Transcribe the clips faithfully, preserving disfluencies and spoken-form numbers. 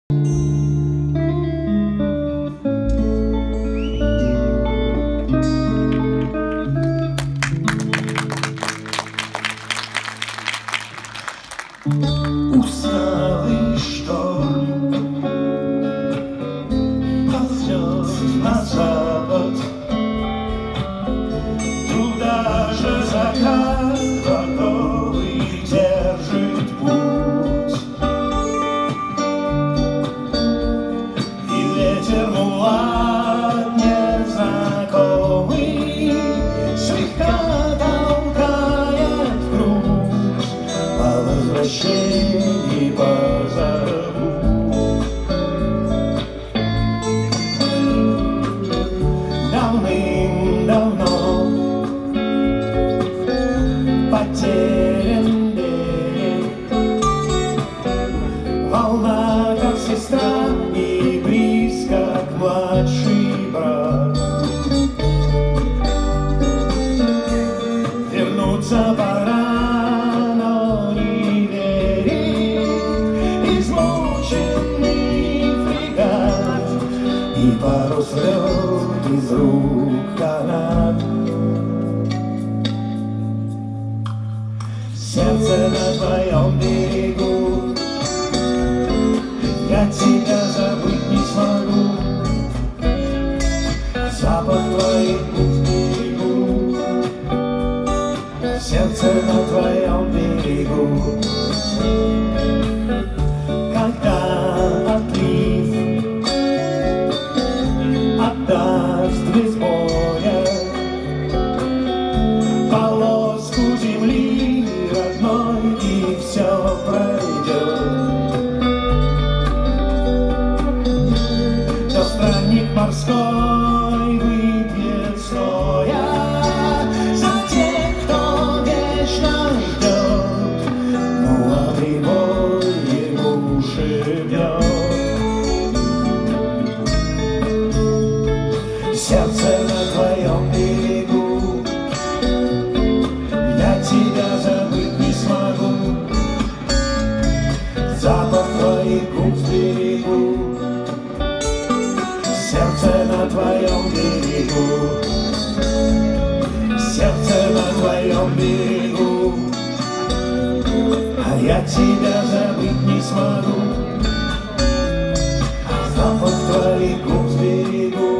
Усталый шторм ползет на запад, туда же закат готовый держит путь. И ветер мулат незнакомый слегка толкает в грудь по возвращении позабудь. Давным-давно потерян берег, волна как сестра и близко как младший брат. Вернуться пора, но не верит измученный фрегат, и парус рвет из рук канат. Сердце на твоем берегу, я тебя забыть не смогу. Запах твоих уст берегу, сердце на твоем берегу. Когда отлив отдаст без боя полоску земли родной, и все пройдет, то странник морской выпьет стоя за тех, кто вечно ждет, ну а прибой ему шибет. Сердце на твоем берегу, я тебя забыть не смогу. Запах твоих губ берегу, сердце на твоем берегу, сердце на твоем берегу, а я тебя забыть не смогу. Запах твоих губ берегу.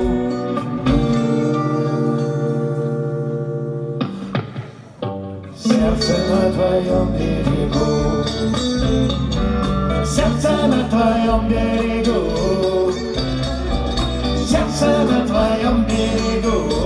Сердце на твоем берегу, сердце на твоем берегу, сердце на твоем берегу.